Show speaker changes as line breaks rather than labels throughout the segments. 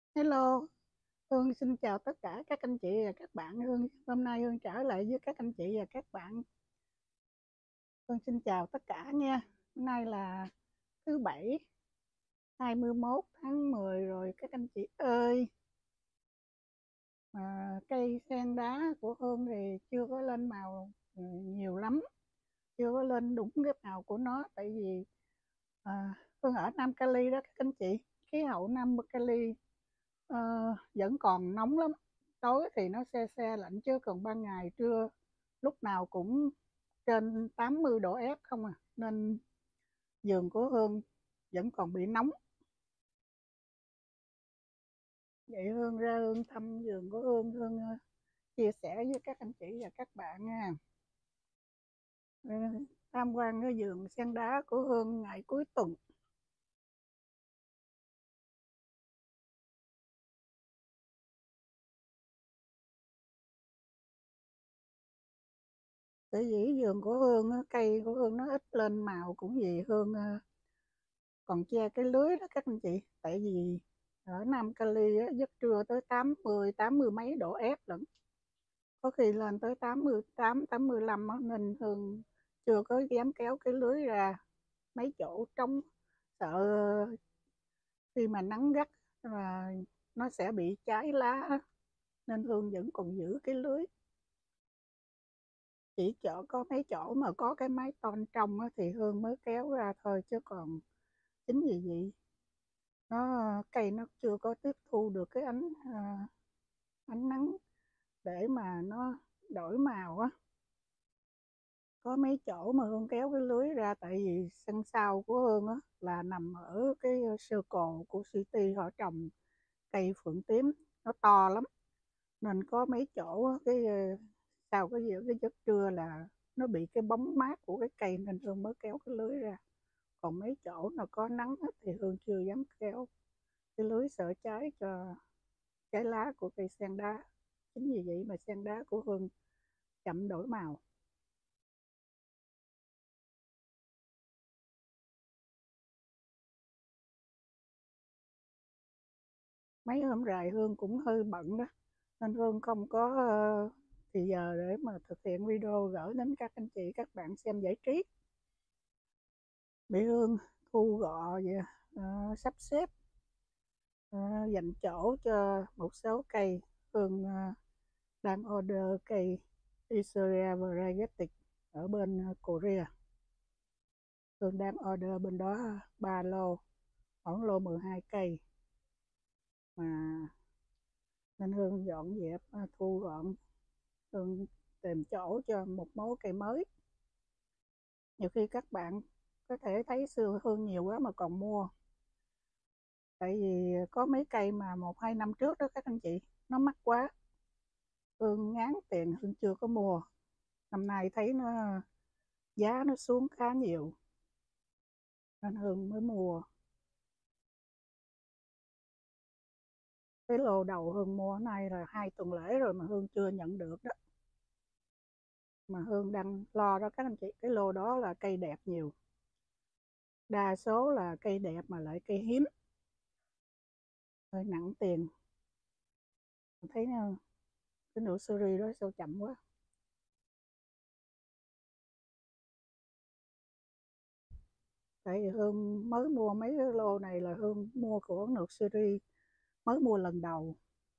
Hello, Hương xin chào tất cả các anh chị và các bạn. Hôm nay Hương trở lại với các anh chị và các bạn. Hương xin chào tất cả nha. Hôm nay là thứ Bảy, 21 tháng 10 rồi các anh chị ơi. Cây sen đá của Hương thì chưa có lên màu nhiều lắm, chưa có lên đúng cái màu của nó. Tại vì Hương ở Nam Cali đó các anh chị. Khí hậu Nam Cali ờ, vẫn còn nóng lắm. Tối thì nó se se lạnh chứ còn ban ngày trưa lúc nào cũng trên 80 độ F không à, nên vườn của Hương vẫn còn bị nóng. Vậy Hương ra Hương thăm vườn của Hương, chia sẻ với các anh chị và các bạn nha. Ờ, Tham quan cái vườn sen đá của Hương ngày cuối tuần. Tại vì vườn của Hương cây của Hương nó ít lên màu cũng vì Hương còn che cái lưới đó các anh chị. Tại vì ở Nam Cali giấc trưa tới 80 mấy độ F lận, có khi lên tới 88 85 á, nên Hương chưa có dám kéo cái lưới ra mấy chỗ trống, sợ khi mà nắng gắt là nó sẽ bị cháy lá á. Nên Hương vẫn còn giữ cái lưới, chỉ chỗ có mấy chỗ mà có cái mái tôn trong á, thì Hương mới kéo ra thôi, chứ còn chính vì vậy cây nó chưa có tiếp thu được cái ánh nắng để mà nó đổi màu á. Có mấy chỗ mà Hương kéo cái lưới ra, tại vì sân sau của Hương á là nằm ở cái circle của City, họ trồng cây phượng tím nó to lắm, nên có mấy chỗ á, sau cái giấc trưa là nó bị cái bóng mát của cái cây, nên Hương mới kéo cái lưới ra. Còn mấy chỗ nào có nắng á, thì Hương chưa dám kéo cái lưới, sợ cháy cho trái lá của cây sen đá. Chính vì vậy mà sen đá của Hương chậm đổi màu. Mấy hôm rày Hương cũng hơi bận đó, nên Hương không có thì giờ để mà thực hiện video gửi đến các anh chị các bạn xem giải trí. Bị Hương thu gọn vậy, sắp xếp dành chỗ cho một số cây. Hương đang order cây Ixoria variegatic ở bên Korea. Hương đang order bên đó 3 lô, khoảng lô 12 cây mà, nên Hương dọn dẹp thu gọn. Hương tìm chỗ cho một mối cây mới. Nhiều khi các bạn có thể thấy xưa Hương nhiều quá mà còn mua, tại vì có mấy cây mà 1 2 năm trước đó các anh chị, nó mắc quá, Hương ngán tiền Hương chưa có mua. Năm nay thấy giá nó xuống khá nhiều nên Hương mới mua. Cái lô đầu Hương mua nay là 2 tuần lễ rồi mà Hương chưa nhận được đó, mà Hương đang lo đó các anh chị. Cái lô đó là cây đẹp nhiều, đa số là cây đẹp mà lại cây hiếm, hơi nặng tiền. Thấy cái nụ suri đó sao chậm quá. Tại vì Hương mới mua mấy cái lô này là Hương mua của nụ suri, mới mua lần đầu.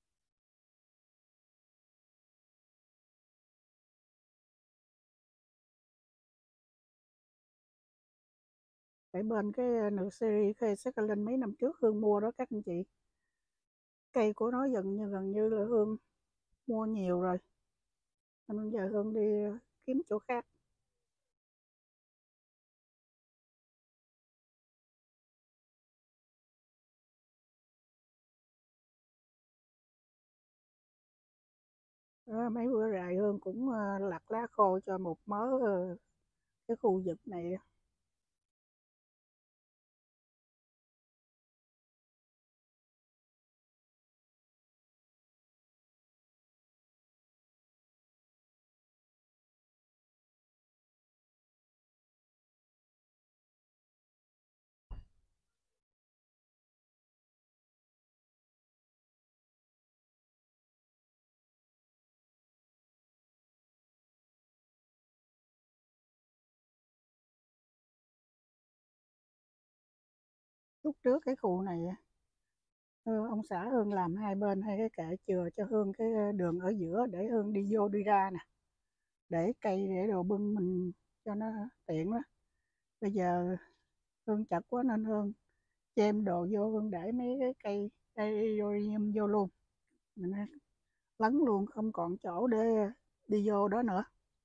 Tại bên cái nụ suri cây Sakhalin mấy năm trước Hương mua đó các anh chị, cây của nó gần như là Hương mua nhiều rồi, nên giờ Hương đi kiếm chỗ khác. Đó, mấy bữa rày Hương cũng lặt lá khô cho một mớ cái khu vực này. Lúc trước cái khu này ông xã Hương làm hai bên hai cái kệ chừa cho Hương cái đường ở giữa để Hương đi vô đi ra nè, để cây để đồ bưng mình cho nó tiện đó. Bây giờ Hương chật quá nên Hương chêm đồ vô, Hương để mấy cái cây aerobium vô luôn, mình lấn luôn, không còn chỗ để đi vô đó nữa.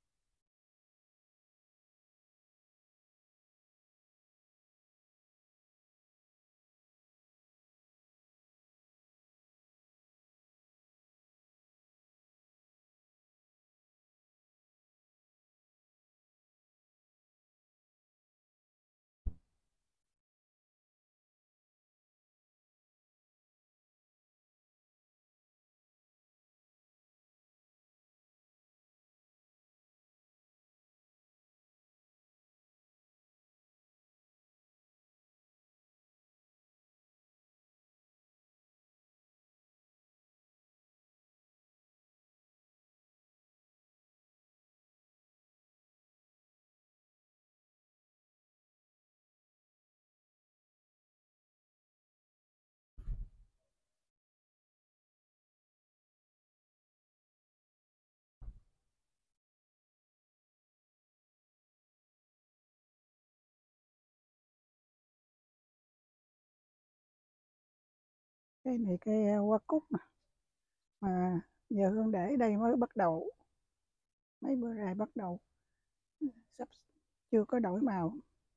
Cái này cây hoa cúc nè, mà giờ Hương để đây mới bắt đầu, mấy bữa nay bắt đầu, sắp chưa có đổi màu,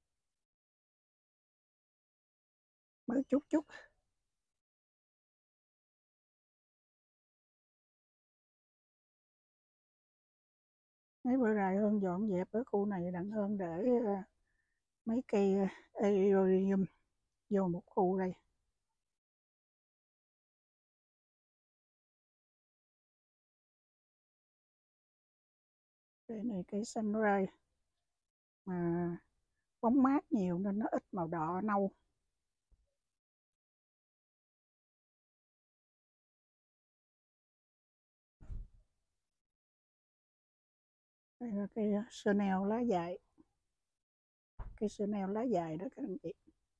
mới chút chút. Mấy bữa nay Hương dọn dẹp ở khu này đặng Hương để mấy cây aerobium vô một khu đây. Cây này cây sunrise mà bóng mát nhiều nên nó ít màu đỏ nâu. Đây là cây Chanel lá dài, cây Chanel lá dài đó các anh chị.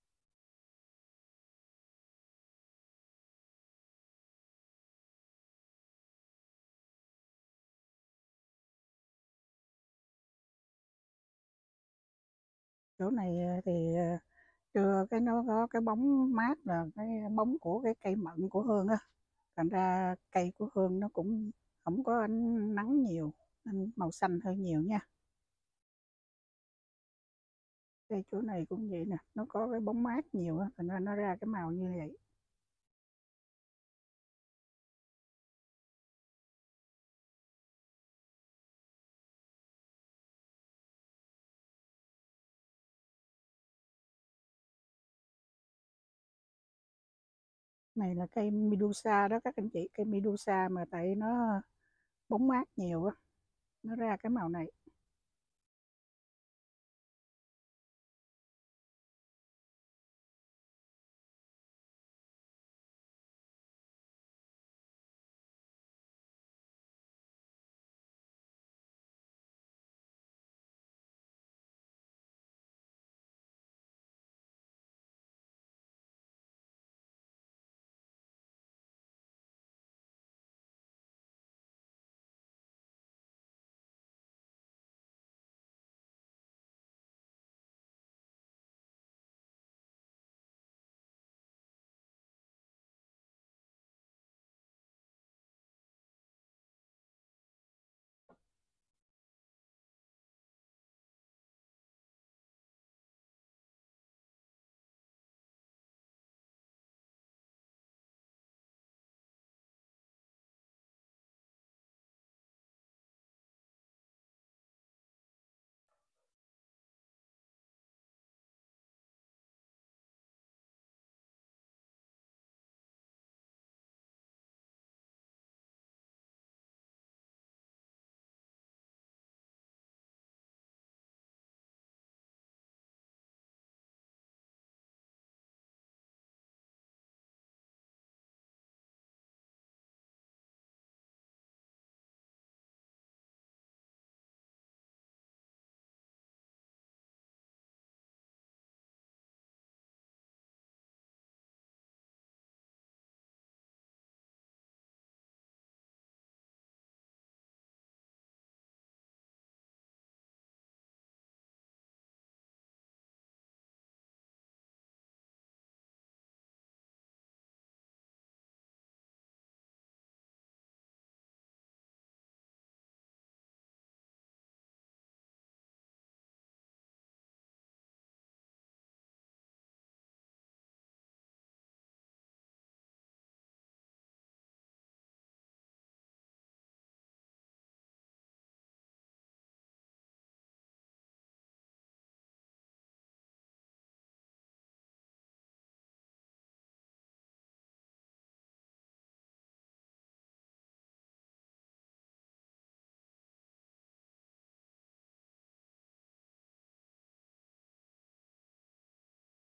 Chỗ này thì trưa cái nó có cái bóng mát là cái bóng của cái cây mận của Hương á, thành ra cây của Hương nó cũng không có ánh nắng nhiều nên màu xanh hơi nhiều nha. Cây chỗ này cũng vậy nè, nó có cái bóng mát nhiều á, thành ra nó ra cái màu như vậy. Này là cây Medusa đó các anh chị, cây Medusa mà tại nó bóng mát nhiều á, nó ra cái màu này.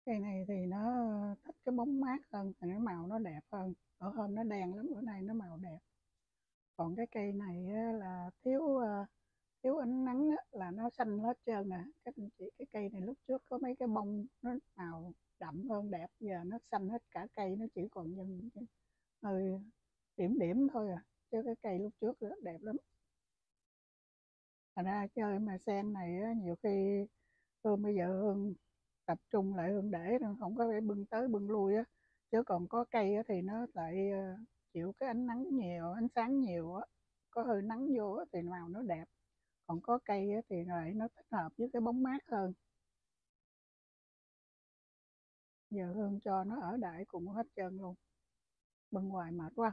Cây này thì nó thích cái bóng mát hơn, thì nó màu nó đẹp hơn. Ở hôm nó đen lắm, bữa nay nó màu đẹp. Còn cái cây này là thiếu ánh nắng là nó xanh hết trơn nè. Các anh chị, cái cây này lúc trước có mấy cái bông nó màu đậm hơn đẹp, giờ nó xanh hết cả cây, nó chỉ còn những hơi điểm điểm thôi à, chứ cái cây lúc trước rất đẹp lắm. Thành ra chơi mà sen này nhiều khi Hương bây giờ Hương tập trung lại, Hương để nó không có phải bưng tới bưng lui á, chứ còn có cây thì nó lại chịu cái ánh nắng nhiều, ánh sáng nhiều á, có hơi nắng vô thì màu nó đẹp. Còn có cây thì lại nó thích hợp với cái bóng mát hơn. Giờ Hương cho nó ở đại cùng hết trơn luôn, bên ngoài mệt quá.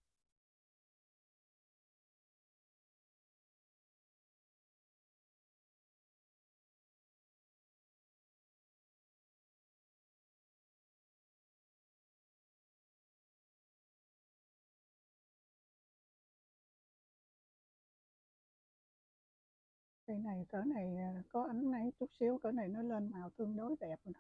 Cây này cỡ này có ánh này chút xíu, cỡ này nó lên màu tương đối đẹp rồi.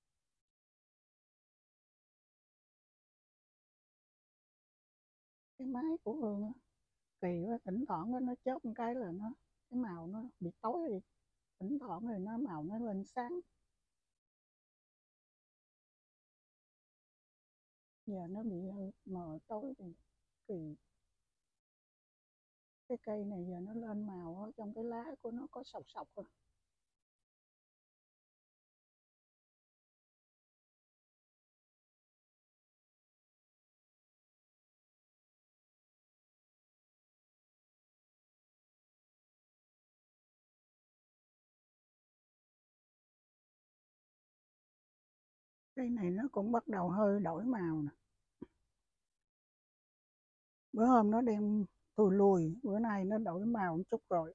Cái máy của Hương kỳ quá, thỉnh thoảng nó chớp một cái là cái màu nó bị tối đi, thỉnh thoảng thì nó màu nó lên sáng. Giờ nó bị hơi mờ tối thì kỳ. Cái cây này giờ nó lên màu ở trong cái lá của nó có sọc sọc rồi. Cây này nó cũng bắt đầu hơi đổi màu nè, bữa hôm nó đen thui lùi, bữa nay nó đổi màu một chút rồi.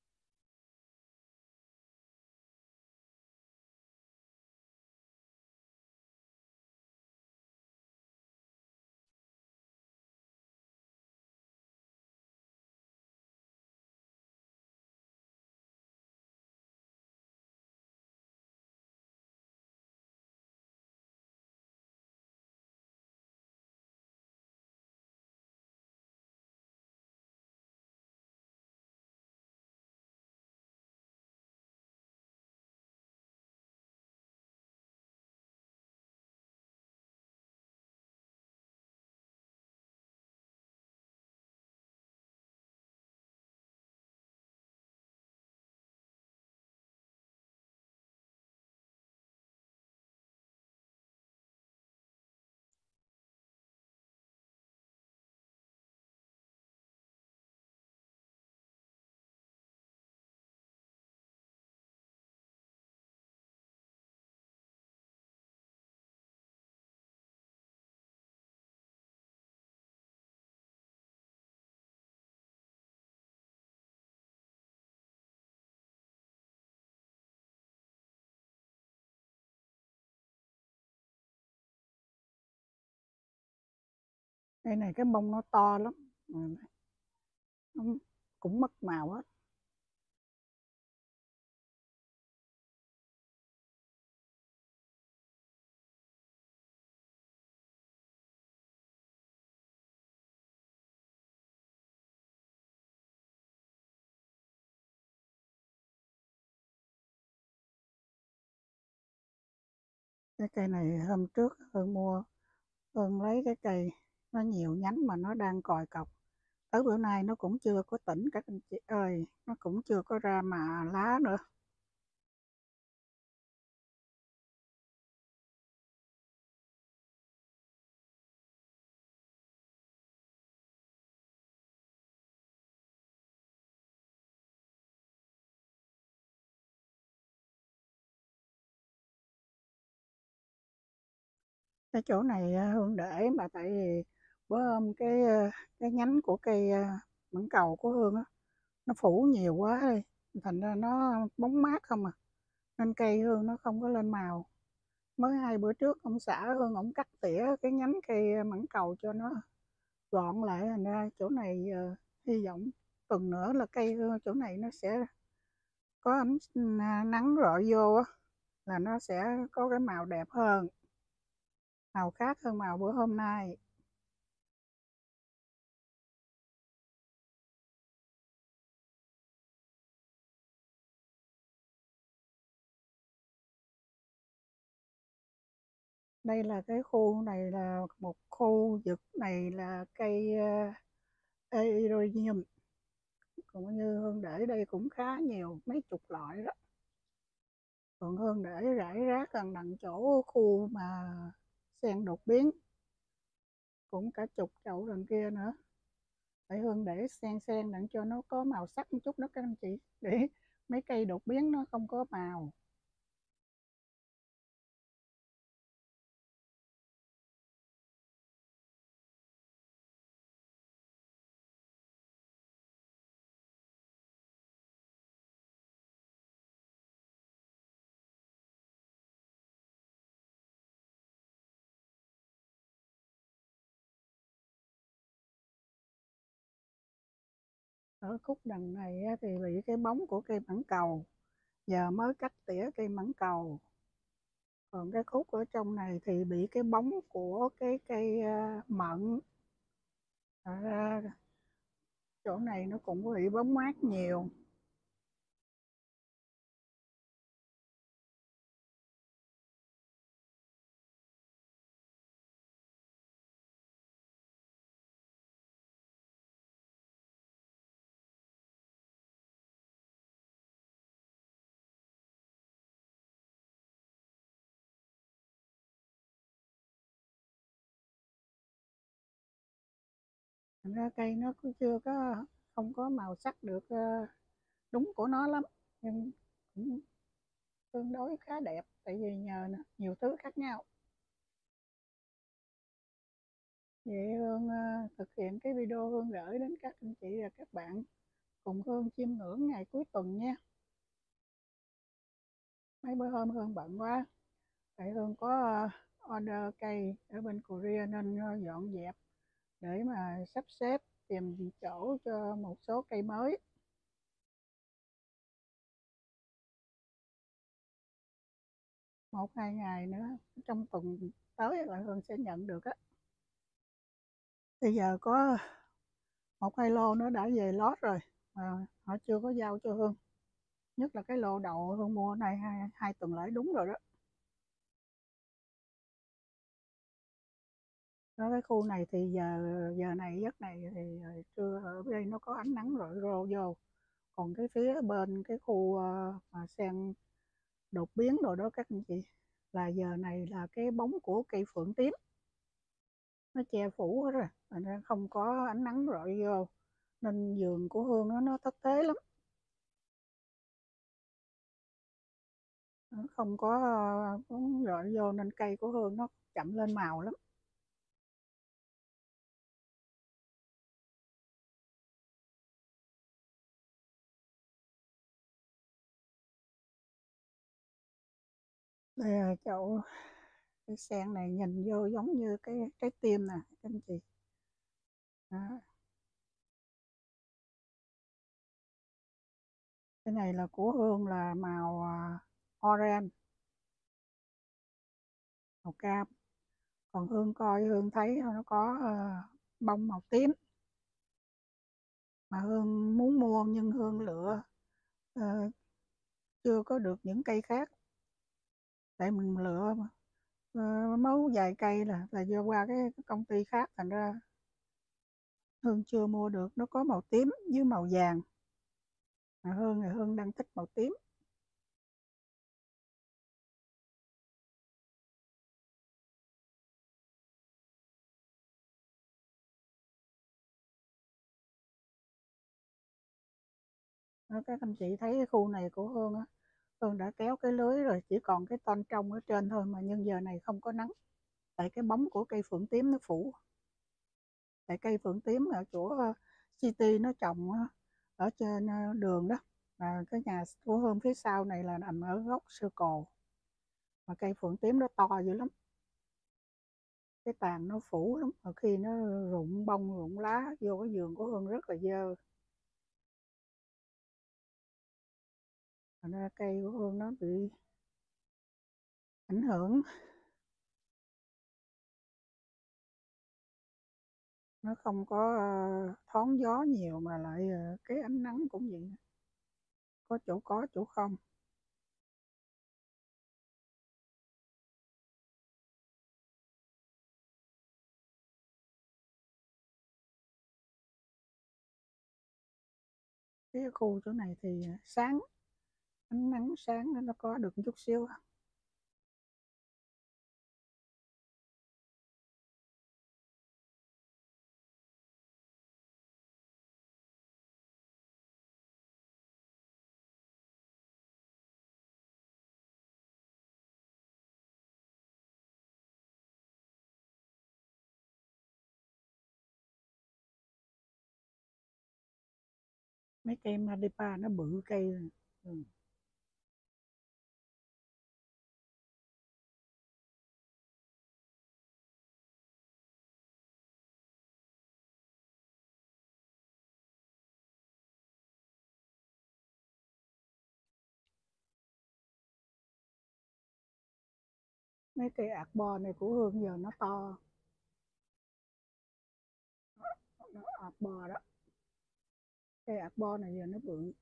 Cây này cái bông nó to lắm. Ừ, nó cũng mất màu hết. Cái cây này hôm trước Hương mua, Hương lấy cái cây nó nhiều nhánh mà nó đang còi cọc, tới bữa nay nó cũng chưa có tỉnh các anh chị ơi, nó cũng chưa có ra mà lá nữa. Cái chỗ này Hương để mà tại vì bữa hôm cái nhánh của cây mãng cầu của Hương á, nó phủ nhiều quá đi, thành ra nó bóng mát không à, nên cây Hương nó không có lên màu. Mới 2 bữa trước ông xã Hương ông cắt tỉa cái nhánh cây mãng cầu cho nó gọn lại, thành ra chỗ này hy vọng tuần nữa là cây Hương chỗ này nó sẽ có ánh nắng rọi vô á, là nó sẽ có cái màu đẹp hơn, màu khác hơn màu bữa hôm nay. Đây là cái khu này là một khu vực này là cây aerobium, cũng như Hương để đây cũng khá nhiều, mấy chục loại đó. Còn Hương để rải rác gần đằng chỗ khu mà sen đột biến, cũng cả chục chậu đằng kia nữa. Để Hương để sen sen đặng cho nó có màu sắc một chút đó các anh chị, để mấy cây đột biến nó không có màu. Ở khúc đằng này thì bị cái bóng của cây mãng cầu, giờ mới cắt tỉa cây mãng cầu. Còn cái khúc ở trong này thì bị cái bóng của cái cây mận. Ra chỗ này nó cũng bị bóng mát nhiều. Thành ra cây nó cũng chưa có, không có màu sắc được đúng của nó lắm, nhưng cũng tương đối khá đẹp, tại vì nhờ nhiều thứ khác nhau. Vậy Hương thực hiện cái video Hương gửi đến các anh chị và các bạn cùng Hương chiêm ngưỡng ngày cuối tuần nha. Mấy bữa hôm Hương bận quá, tại Hương có order cây ở bên Korea nên dọn dẹp để mà sắp xếp tìm chỗ cho một số cây mới. Một hai ngày nữa trong tuần tới là Hương sẽ nhận được á. Bây giờ có một hai lô nó đã về lót rồi mà họ chưa có giao cho Hương, nhất là cái lô đậu Hương mua này hai tuần lễ đúng rồi đó. Đó, cái khu này thì giờ giờ này giấc này thì trưa ở đây nó có ánh nắng rọi rô vô. Còn cái phía bên cái khu mà sen đột biến rồi đó các anh chị, là giờ này là cái bóng của cây phượng tím nó che phủ hết rồi, thành ra không có ánh nắng rọi vô, nên vườn của Hương nó thất thế lắm. Nó không có bóng rọi vô nên cây của Hương nó chậm lên màu lắm. Đây là chậu cái sen này nhìn vô giống như cái trái tim nè các anh chị. Đó. Cái này là của Hương là màu orange, màu cam. Còn Hương coi Hương thấy nó có bông màu tím, mà Hương muốn mua nhưng Hương lựa ờ, chưa có được những cây khác, tại mình lựa mà mấu vài cây là do qua cái công ty khác, thành ra Hương chưa mua được. Nó có màu tím với màu vàng, mà Hương thì Hương đang thích màu tím. Đó, các anh chị thấy cái khu này của Hương á, Hương đã kéo cái lưới rồi, chỉ còn cái ton trong ở trên thôi, mà nhưng giờ này không có nắng, tại cái bóng của cây phượng tím nó phủ. Tại cây phượng tím ở chỗ City nó trồng ở trên đường đó, và cái nhà của Hương phía sau này là nằm ở góc circle, mà cây phượng tím nó to dữ lắm, cái tàn nó phủ lắm, mà khi nó rụng bông rụng lá vô cái vườn của Hương rất là dơ. Thành ra cây của Hương nó bị ảnh hưởng. Nó không có thoáng gió nhiều mà lại cái ánh nắng cũng vậy, có chỗ có chỗ không. Cái khu chỗ này thì sáng, ánh nắng sáng nó có được một chút xíu. Mấy cây Madipa nó bự cây. Ừ. Mấy cây ạc bo này của Hương giờ nó to, nó ạc bo đó, cây ạc bo này giờ nó bự.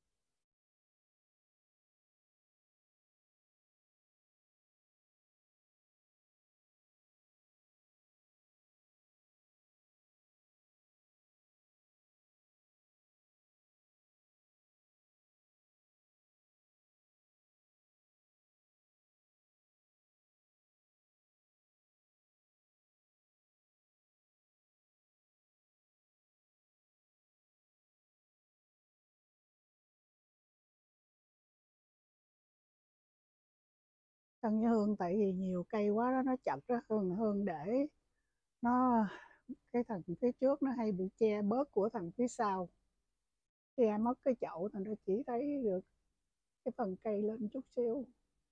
Thân với Hương tại vì nhiều cây quá đó nó chật đó, Hương để nó, cái thằng phía trước nó hay bị che bớt của thằng phía sau, che mất cái chậu thành ra chỉ thấy được cái phần cây lên chút xíu.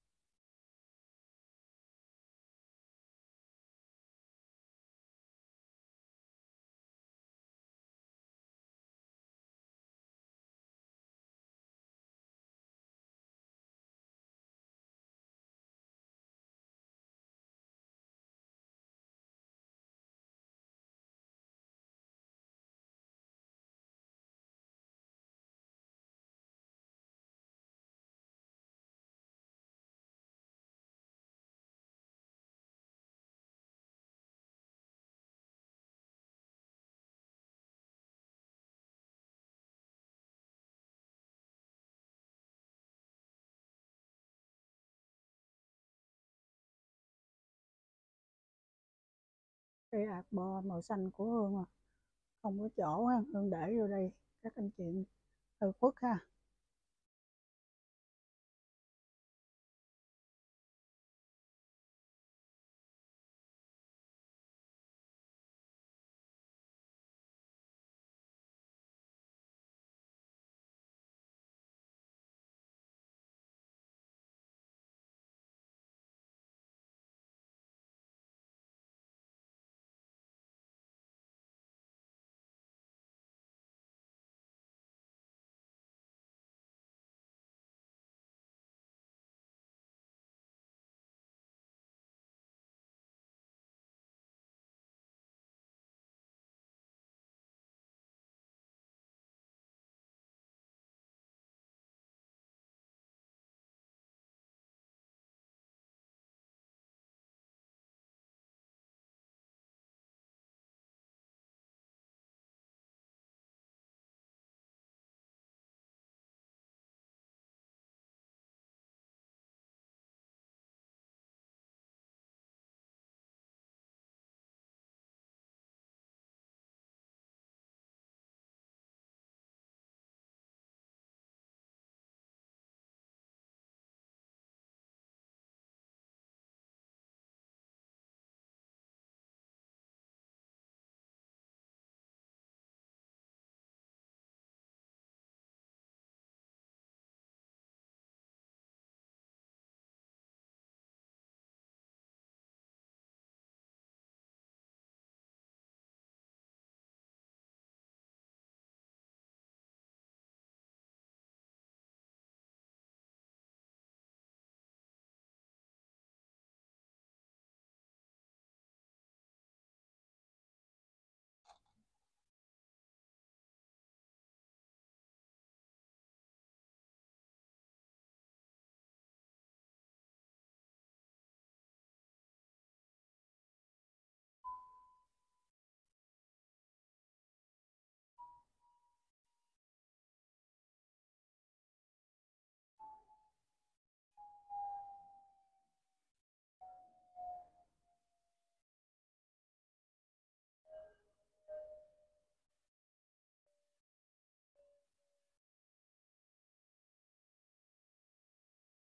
Cây ạc bo màu xanh của Hương à, không có chỗ ha, Hương để vô đây các anh chị từ khuất ha.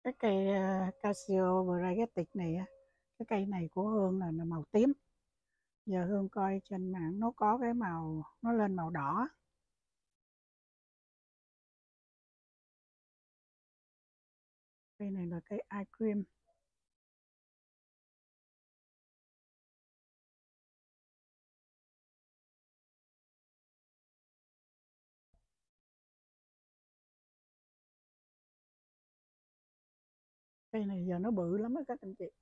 Cái cây Casio Varietic này á, cái cây này của Hương là màu tím. Giờ Hương coi trên mạng nó có cái màu, nó lên màu đỏ. Cây này là cây ice cream. Cây này giờ nó bự lắm á các anh chị.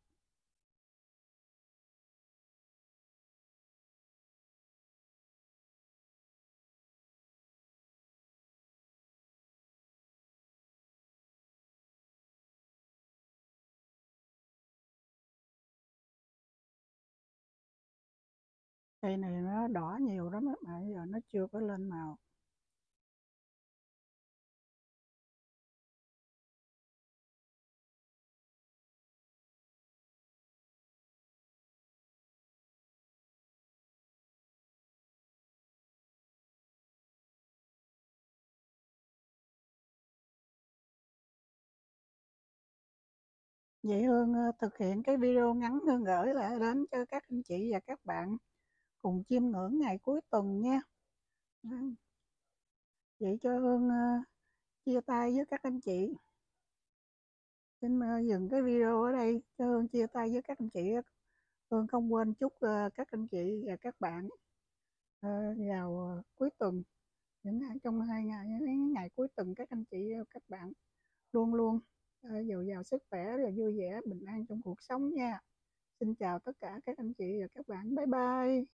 Cây này nó đỏ nhiều lắm á, mà giờ nó chưa có lên màu. Vậy Hương thực hiện cái video ngắn Hương gửi lại đến cho các anh chị và các bạn cùng chiêm ngưỡng ngày cuối tuần nha. Vậy cho Hương chia tay với các anh chị. Xin dừng cái video ở đây cho Hương chia tay với các anh chị. Hương không quên chúc các anh chị và các bạn vào cuối tuần, trong những ngày cuối tuần, các anh chị và các bạn luôn luôn dồi dào sức khỏe và vui vẻ bình an trong cuộc sống nha. Xin chào tất cả các anh chị và các bạn. Bye bye.